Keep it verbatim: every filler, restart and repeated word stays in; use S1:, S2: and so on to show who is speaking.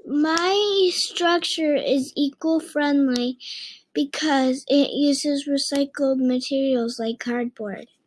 S1: My structure is eco-friendly because it uses recycled materials like cardboard.